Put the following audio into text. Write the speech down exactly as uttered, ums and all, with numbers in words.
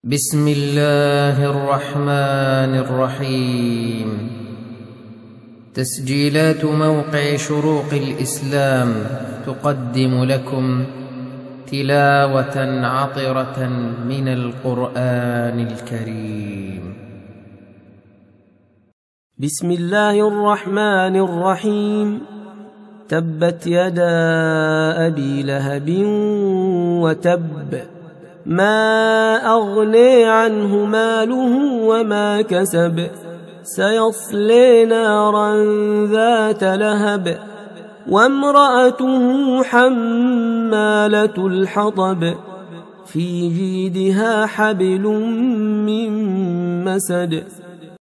بسم الله الرحمن الرحيم. تسجيلات موقع شروق الإسلام تقدم لكم تلاوة عطرة من القرآن الكريم. بسم الله الرحمن الرحيم. تبت يدا أبي لهب وتب، ما أغني عنه ماله وما كسب، سيصلي نارا ذات لهب، وامرأته حمالة الحطب، في جيدها حبل من مسد.